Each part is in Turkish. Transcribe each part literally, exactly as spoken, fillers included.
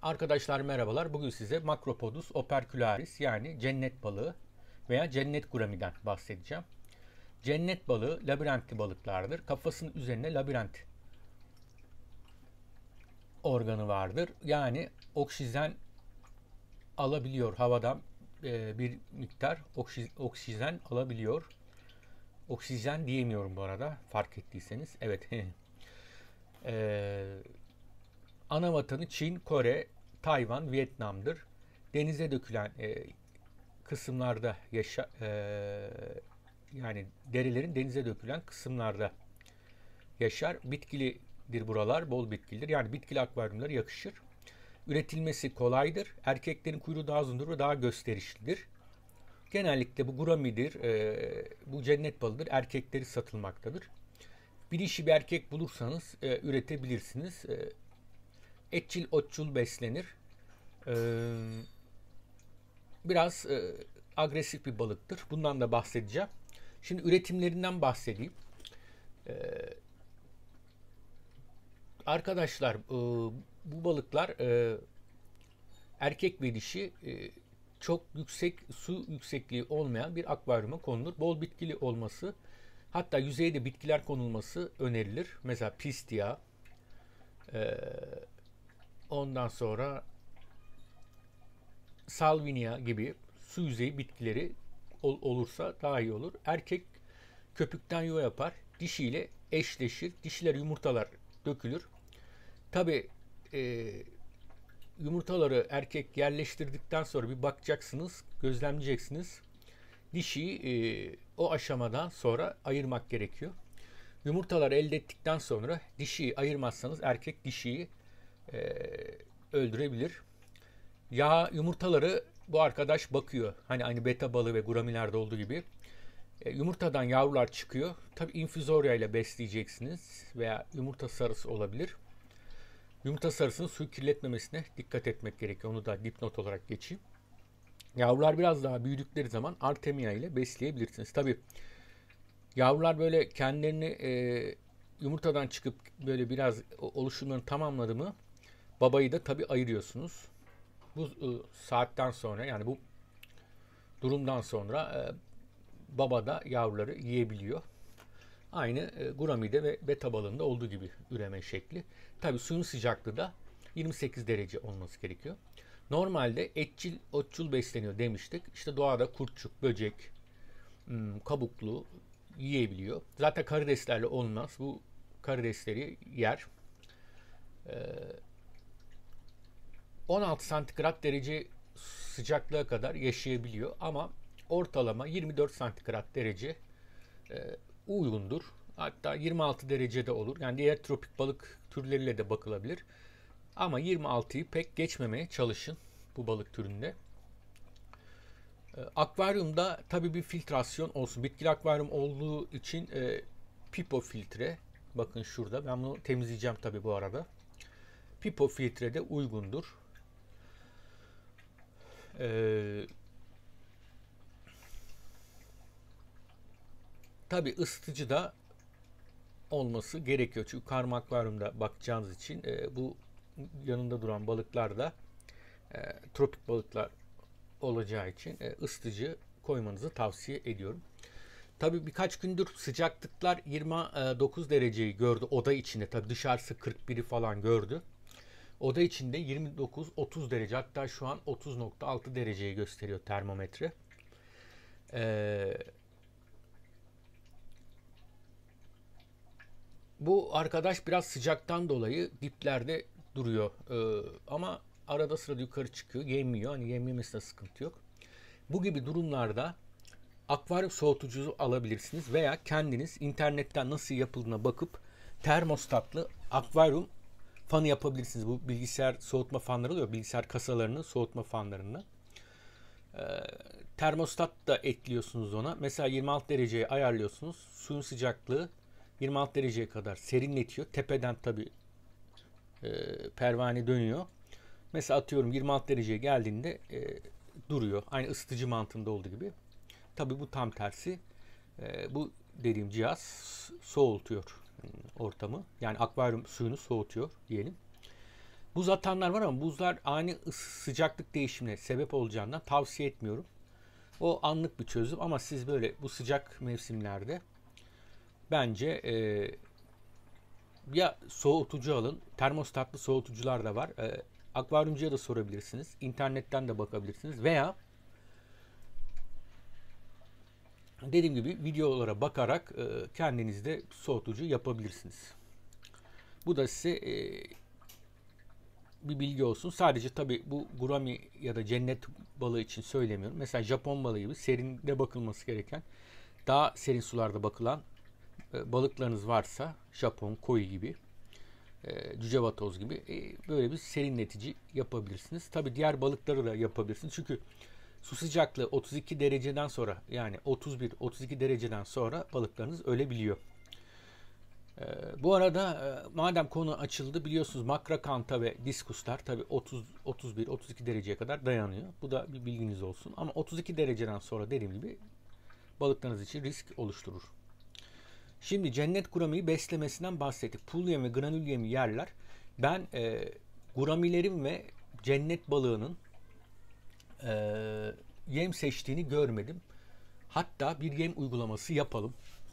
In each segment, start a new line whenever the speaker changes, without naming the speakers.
Arkadaşlar merhabalar. Bugün size Macropodus opercularis yani cennet balığı veya cennet guramiden bahsedeceğim. Cennet balığı labirentli balıklardır. Kafasının üzerine labirent organı vardır. Yani oksijen alabiliyor havadan e, bir miktar oksi, oksijen alabiliyor. Oksijen diyemiyorum bu arada fark ettiyseniz. Evet. e, Ana vatanı Çin, Kore, Tayvan, Vietnam'dır. Denize dökülen e, kısımlarda yaşa e, yani derilerin denize dökülen kısımlarda yaşar. Bitkilidir buralar, bol bitkilidir. Yani bitkili akvaryumlara yakışır. Üretilmesi kolaydır. Erkeklerin kuyruğu daha uzundur ve daha gösterişlidir. Genellikle bu guramidir, e, bu cennet balıdır. Erkekleri satılmaktadır. Bir dişi bir erkek bulursanız e, üretebilirsiniz. E, etçil otçul beslenir. E, Biraz e, agresif bir balıktır. Bundan da bahsedeceğim. Şimdi üretimlerinden bahsedeyim. E, Arkadaşlar e, bu balıklar e, erkek ve dişi e, çok yüksek su yüksekliği olmayan bir akvaryuma konulur. Bol bitkili olması, hatta yüzeyde bitkiler konulması önerilir. Mesela pistia, e, ondan sonra salvinia gibi su yüzeyi bitkileri ol, olursa daha iyi olur. Erkek köpükten yuva yapar. Dişiyle eşleşir. Dişiler yumurtalar dökülür. Tabi e, yumurtaları erkek yerleştirdikten sonra bir bakacaksınız, gözlemleyeceksiniz. Dişiyi e, o aşamadan sonra ayırmak gerekiyor. Yumurtaları elde ettikten sonra dişiyi ayırmazsanız erkek dişiyi e, öldürebilir. Ya yumurtaları bu arkadaş bakıyor. Hani aynı beta balığı ve guramilerde olduğu gibi. E, yumurtadan yavrular çıkıyor. Tabi infüzorya ile besleyeceksiniz veya yumurta sarısı olabilir. Yumurta sarısının suyu kirletmemesine dikkat etmek gerekiyor. Onu da dipnot olarak geçeyim. Yavrular biraz daha büyüdükleri zaman artemia ile besleyebilirsiniz. Tabi yavrular böyle kendilerini e, yumurtadan çıkıp böyle biraz oluşumlarını tamamladı mı babayı da tabi ayırıyorsunuz. Bu e, saatten sonra yani bu durumdan sonra e, baba da yavruları yiyebiliyor. Aynı e, guramide ve beta balığında olduğu gibi üreme şekli. Tabi suyun sıcaklığı da yirmi sekiz derece olması gerekiyor. Normalde etçil, otçul besleniyor demiştik. İşte doğada kurtçuk, böcek, kabuklu yiyebiliyor. Zaten karideslerle olmaz. Bu karidesleri yer. on altı santigrat derece sıcaklığa kadar yaşayabiliyor ama ortalama yirmi dört santigrat derece e, uygundur. Hatta yirmi altı derecede olur. Yani diğer tropik balık türleriyle de bakılabilir. Ama yirmi altıyı pek geçmemeye çalışın bu balık türünde. E, akvaryumda tabii bir filtrasyon olsun. Bitkili akvaryum olduğu için e, pipo filtre. Bakın şurada. Ben bunu temizleyeceğim tabii bu arada. Pipo filtre de uygundur. Ee, tabii ısıtıcı da olması gerekiyor. Çünkü karma akvaryumda bakacağınız için e, bu yanında duran balıklar da e, tropik balıklar olacağı için e, ısıtıcı koymanızı tavsiye ediyorum. Tabii birkaç gündür sıcaklıklar yirmi dokuz dereceyi gördü oda içinde. Tabii dışarısı kırk biri falan gördü. Oda içinde yirmi dokuz otuz derece, hatta şu an otuz nokta altı dereceyi gösteriyor termometre. Ee, bu arkadaş biraz sıcaktan dolayı diplerde duruyor. Ee, ama arada sırada yukarı çıkıyor, yemiyor. Hani yememesine sıkıntı yok. Bu gibi durumlarda akvaryum soğutucusu alabilirsiniz veya kendiniz internetten nasıl yapıldığına bakıp termostatlı akvaryum fanı yapabilirsiniz. Bu bilgisayar soğutma fanları oluyor. Bilgisayar kasalarının soğutma fanlarını. Ee, termostat da ekliyorsunuz ona. Mesela yirmi altı dereceye ayarlıyorsunuz. Suyun sıcaklığı yirmi altı dereceye kadar serinletiyor. Tepeden tabi e, pervane dönüyor. Mesela atıyorum yirmi altı dereceye geldiğinde e, duruyor. Aynı ısıtıcı mantığında olduğu gibi. Tabi bu tam tersi. E, bu dediğim cihaz soğutuyor ortamı. Yani akvaryum suyunu soğutuyor diyelim. Buz atanlar var ama buzlar ani ısı- sıcaklık değişimine sebep olacağından tavsiye etmiyorum. O anlık bir çözüm ama siz böyle bu sıcak mevsimlerde bence e, ya soğutucu alın. Termostatlı soğutucular da var. E, akvaryumcuya da sorabilirsiniz. İnternetten de bakabilirsiniz. Veya dediğim gibi videolara bakarak e, kendiniz de soğutucu yapabilirsiniz. Bu da size e, bir bilgi olsun. Sadece tabii bu gurami ya da cennet balığı için söylemiyorum. Mesela Japon balığı gibi serinde bakılması gereken, daha serin sularda bakılan e, balıklarınız varsa Japon, koi gibi, e, cücevatoz gibi e, böyle bir serinletici yapabilirsiniz. Tabii diğer balıkları da yapabilirsiniz. Çünkü su sıcaklığı otuz iki dereceden sonra, yani otuz bir otuz iki dereceden sonra balıklarınız ölebiliyor. Ee, bu arada e, madem konu açıldı, biliyorsunuz makrakanta ve diskuslar tabi otuz otuz bir otuz iki dereceye kadar dayanıyor. Bu da bir bilginiz olsun. Ama otuz iki dereceden sonra dediğim gibi balıklarınız için risk oluşturur. Şimdi cennet guramiyi beslemesinden bahsettik. Pul yemi ve granül yemi yerler. Ben e, guramilerin ve cennet balığının e, yem seçtiğini görmedim. Hatta bir yem uygulaması yapalım.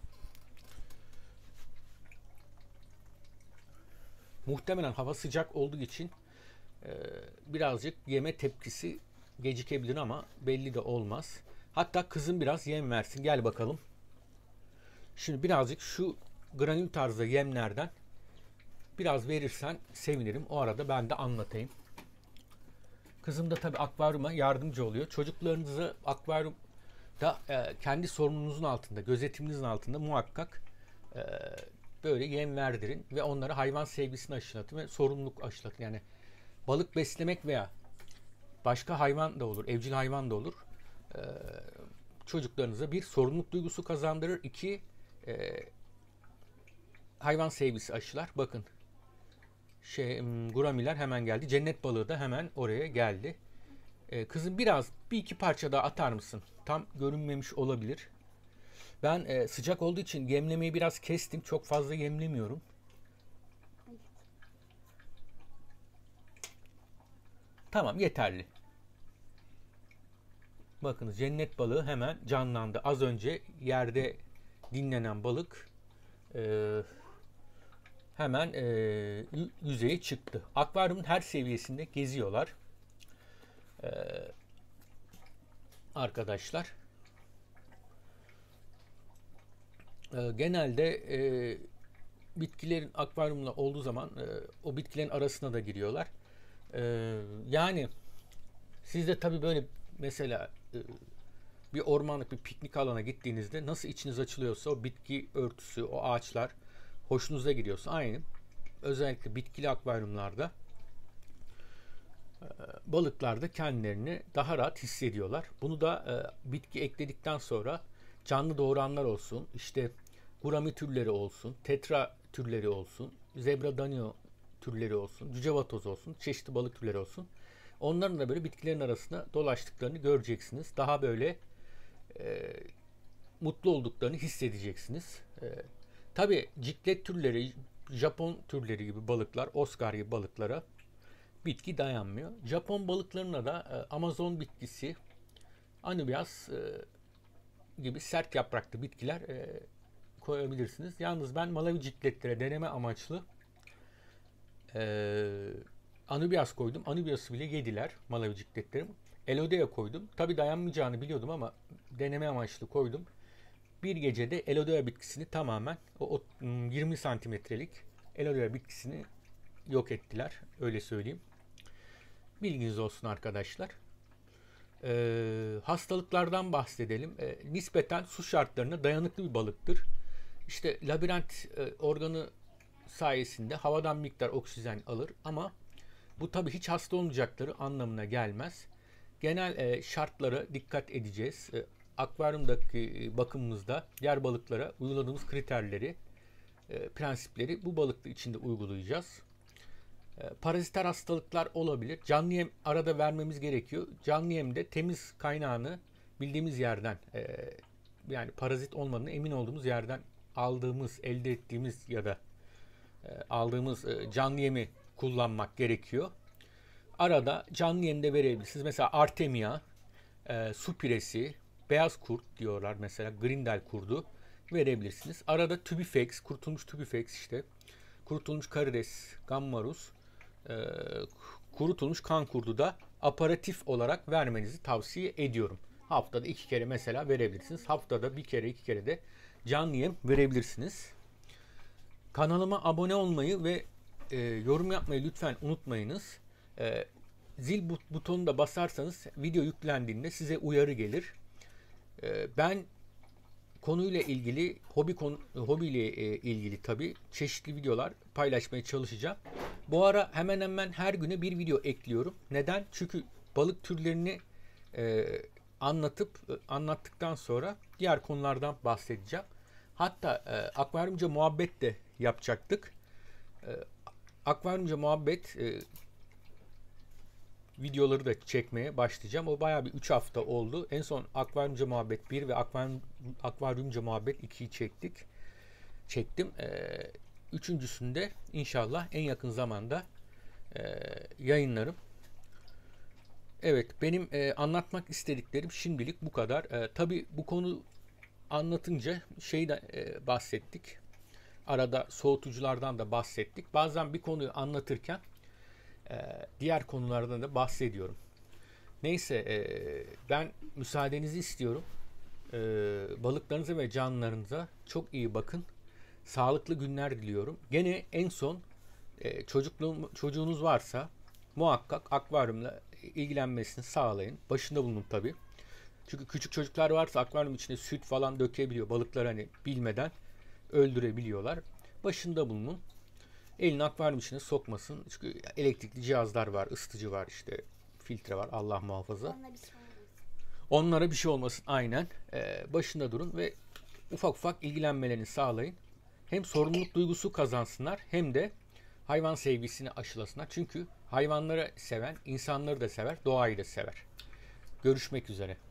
Muhtemelen hava sıcak olduğu için e, birazcık yeme tepkisi gecikebilir ama belli de olmaz. Hatta kızım biraz yem versin. Gel bakalım. Şimdi birazcık şu granül tarzda yemlerden biraz verirsen sevinirim. O arada ben de anlatayım. Kızım da tabii akvaryuma yardımcı oluyor. Çocuklarınızı akvaryumda e, kendi sorumluluğunuzun altında, gözetiminizin altında muhakkak e, böyle yem verdirin ve onlara hayvan sevgisini aşılatın ve sorumluluk aşılatın. Yani balık beslemek veya başka hayvan da olur, evcil hayvan da olur. Ee, çocuklarınıza bir sorumluluk duygusu kazandırır. İki, e, hayvan sevgisi aşılar. Bakın, şey, guramiler hemen geldi. Cennet balığı da hemen oraya geldi. Ee, kızım biraz bir iki parça daha atar mısın? Tam görünmemiş olabilir. Ben e, sıcak olduğu için yemlemeyi biraz kestim. Çok fazla yemlemiyorum. Tamam, yeterli. Bakınız, cennet balığı hemen canlandı. Az önce yerde dinlenen balık e, hemen e, yüzeye çıktı. Akvaryumun her seviyesinde geziyorlar. E, arkadaşlar. E, genelde e, bitkilerin akvaryumla olduğu zaman e, o bitkilerin arasına da giriyorlar. E, yani siz de tabii böyle mesela e, bir ormanlık bir piknik alana gittiğinizde nasıl içiniz açılıyorsa, o bitki örtüsü, o ağaçlar hoşunuza gidiyorsa, aynı özellikle bitkili akvaryumlarda e, balıklar da kendilerini daha rahat hissediyorlar. Bunu da e, bitki ekledikten sonra canlı doğuranlar olsun, işte gurami türleri olsun, tetra türleri olsun, zebra danio türleri olsun, cücevatoz olsun, çeşitli balık türleri olsun. Onların da böyle bitkilerin arasında dolaştıklarını göreceksiniz. Daha böyle e, mutlu olduklarını hissedeceksiniz. E, Tabii ciklet türleri, Japon türleri gibi balıklar, Oscar gibi balıklara bitki dayanmıyor. Japon balıklarına da e, Amazon bitkisi, Anubias e, gibi sert yapraklı bitkiler e, koyabilirsiniz. Yalnız ben Malawi cikletlere deneme amaçlı e, Anubias koydum. Anubias'ı bile yediler Malawi cikletlerim. Elodea koydum. Tabii dayanmayacağını biliyordum ama deneme amaçlı koydum. Bir gecede Elodea bitkisini tamamen, o, o yirmi santimetrelik Elodea bitkisini yok ettiler. Öyle söyleyeyim. Bilginiz olsun arkadaşlar. Ee, hastalıklardan bahsedelim. Ee, nispeten su şartlarına dayanıklı bir balıktır. İşte labirent e, organı sayesinde havadan miktar oksijen alır ama bu tabii hiç hasta olmayacakları anlamına gelmez. Genel e, şartlara dikkat edeceğiz. E, akvaryumdaki e, bakımımızda diğer balıklara uyguladığımız kriterleri, e, prensipleri bu balık içinde uygulayacağız. E, paraziter hastalıklar olabilir. Canlı yem arada vermemiz gerekiyor. Canlı yemde temiz kaynağını bildiğimiz yerden, e, yani parazit olmadığını emin olduğumuz yerden aldığımız, elde ettiğimiz ya da e, aldığımız e, canlı yemi kullanmak gerekiyor. Arada canlı yayında verebilirsiniz. Mesela Artemia, e, su piresi, beyaz kurt diyorlar mesela, Grindel kurdu verebilirsiniz. Arada Tubifex, kurutulmuş Tubifex işte, kurutulmuş karides, gammarus, e, kurutulmuş kan kurdu da aparatif olarak vermenizi tavsiye ediyorum. Haftada iki kere mesela verebilirsiniz. Haftada bir kere iki kere de canlı yem verebilirsiniz. Kanalıma abone olmayı ve e, yorum yapmayı lütfen unutmayınız. E, zil but- butonunu da basarsanız video yüklendiğinde size uyarı gelir. E, ben konuyla ilgili, hobi konu, hobiyle e, ilgili tabii çeşitli videolar paylaşmaya çalışacağım. Bu ara hemen hemen her güne bir video ekliyorum. Neden? Çünkü balık türlerini e, anlatıp anlattıktan sonra diğer konulardan bahsedeceğim. Hatta e, akvaryumca muhabbet de yapacaktık. E, akvaryumca muhabbet e, videoları da çekmeye başlayacağım. O bayağı bir üç hafta oldu. En son akvaryumca muhabbet bir ve akvaryum, akvaryumca muhabbet ikiyi çektik. Çektim. E, üçüncüsünde inşallah en yakın zamanda e, yayınlarım. Evet, benim e, anlatmak istediklerim şimdilik bu kadar. E, tabii bu konu anlatınca şeyden e, bahsettik. Arada soğutuculardan da bahsettik. Bazen bir konuyu anlatırken e, diğer konulardan da bahsediyorum. Neyse, e, ben müsaadenizi istiyorum. E, balıklarınıza ve canlılarınıza çok iyi bakın. Sağlıklı günler diliyorum. Gene en son e, çocukluğum, çocuğunuz varsa muhakkak akvaryumla ilgilenmesini sağlayın. Başında bulunun tabii. Çünkü küçük çocuklar varsa akvaryum içine süt falan dökebiliyor. Balıklar hani bilmeden öldürebiliyorlar. Başında bulunun. Elini akvaryum içine sokmasın. Çünkü elektrikli cihazlar var, ısıtıcı var, işte filtre var. Allah muhafaza.
Onunla bir şey olmaz.
Onlara bir şey olmasın. Aynen. Ee, başında durun ve ufak ufak ilgilenmelerini sağlayın. Hem sorumluluk duygusu kazansınlar hem de hayvan sevgisini aşılasınlar. Çünkü hayvanları seven insanları da sever, doğayı da sever. Görüşmek üzere.